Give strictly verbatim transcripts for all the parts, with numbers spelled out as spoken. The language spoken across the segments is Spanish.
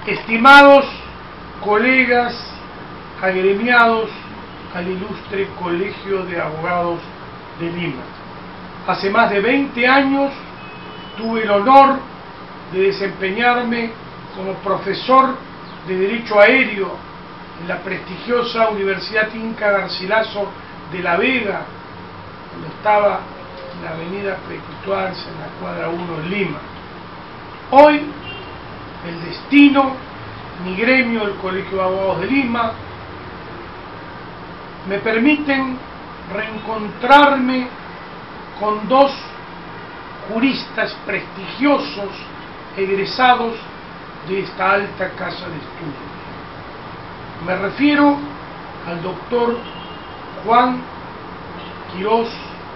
Estimados colegas agremiados al ilustre Colegio de Abogados de Lima, hace más de veinte años tuve el honor de desempeñarme como profesor de Derecho Aéreo en la prestigiosa Universidad Inca Garcilaso de La Vega, cuando estaba en la avenida Precuituarse, en la cuadra uno en Lima. Hoy, el destino, mi gremio, el Colegio de Abogados de Lima, me permiten reencontrarme con dos juristas prestigiosos egresados de esta alta casa de estudios. Me refiero al doctor Juan Quirós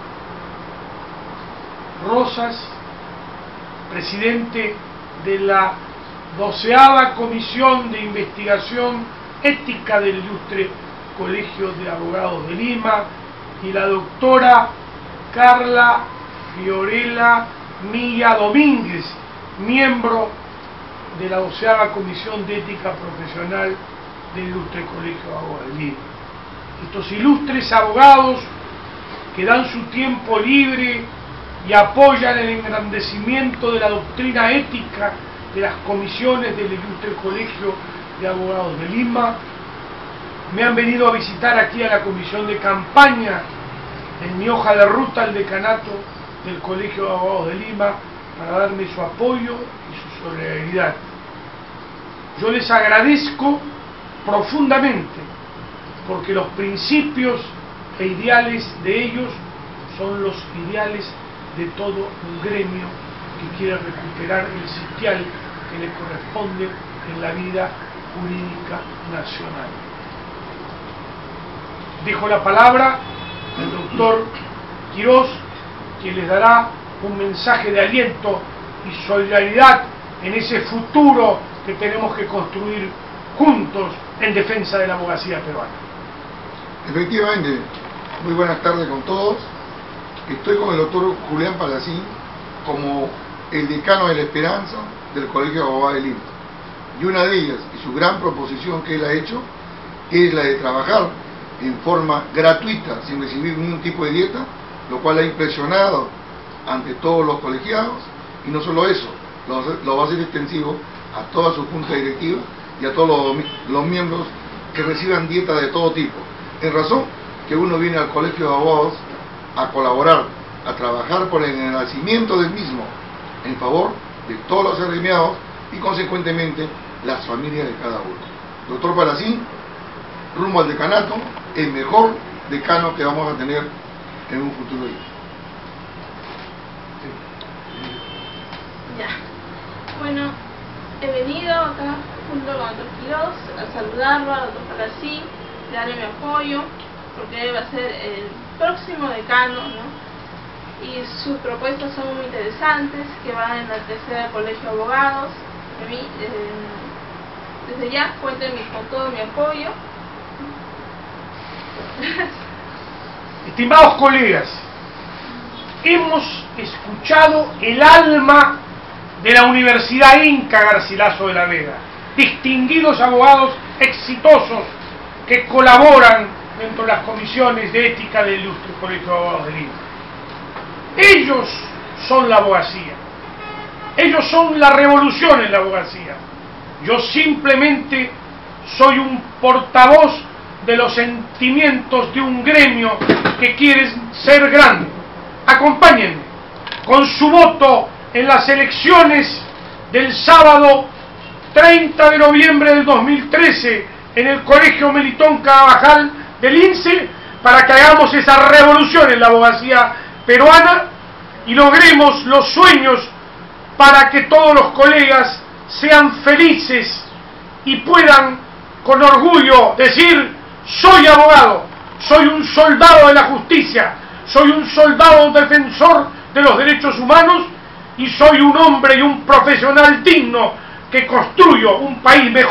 Rosas, presidente de la doceava Comisión de Investigación Ética del Ilustre Colegio de Abogados de Lima, y la doctora Carla Fiorella Milla Domínguez, miembro de la doceava Comisión de Ética Profesional del Ilustre Colegio de Abogados de Lima. Estos ilustres abogados que dan su tiempo libre y apoyan el engrandecimiento de la doctrina ética de las comisiones del Ilustre Colegio de Abogados de Lima, me han venido a visitar aquí a la comisión de campaña en mi hoja de ruta al decanato del Colegio de Abogados de Lima para darme su apoyo y su solidaridad. Yo les agradezco profundamente porque los principios e ideales de ellos son los ideales de todo un gremio que quiere recuperar el sitial que le corresponde en la vida jurídica nacional. Dejo la palabra al doctor Quirós, quien les dará un mensaje de aliento y solidaridad en ese futuro que tenemos que construir juntos en defensa de la abogacía peruana. Efectivamente, muy buenas tardes con todos. Estoy con el doctor Julián Palacín como el decano de la Esperanza del Colegio de Abogados de Lima. Y una de ellas, y su gran proposición que él ha hecho, es la de trabajar en forma gratuita, sin recibir ningún tipo de dieta, lo cual ha impresionado ante todos los colegiados, y no solo eso, lo, lo va a hacer extensivo a toda su junta directiva y a todos los, los miembros que reciban dieta de todo tipo, en razón que uno viene al Colegio de Abogados a colaborar, a trabajar por el engrandecimiento del mismo, en favor de todos los agremiados y consecuentemente las familias de cada uno. Doctor Palacín, rumbo al decanato, el mejor decano que vamos a tener en un futuro día. Ya, bueno, he venido acá junto con el doctor Quirós a saludarlo, al doctor Palacín, darle mi apoyo, porque él va a ser el próximo decano, ¿no? Y sus propuestas son muy interesantes, que van a enaltecer al Colegio de Abogados. A mí, eh, desde ya, cuenten con todo mi apoyo. Estimados colegas, hemos escuchado el alma de la Universidad Inca Garcilaso de La Vega, distinguidos abogados exitosos que colaboran dentro de las comisiones de ética del Ilustre Colegio de Abogados de Lima. Ellos son la abogacía, ellos son la revolución en la abogacía. Yo simplemente soy un portavoz de los sentimientos de un gremio que quiere ser grande. Acompáñenme con su voto en las elecciones del sábado treinta de noviembre del dos mil trece en el Colegio Melitón Carabajal del I N S E, para que hagamos esa revolución en la abogacía peruana y logremos los sueños para que todos los colegas sean felices y puedan con orgullo decir: soy abogado, soy un soldado de la justicia, soy un soldado defensor de los derechos humanos y soy un hombre y un profesional digno que construyo un país mejor.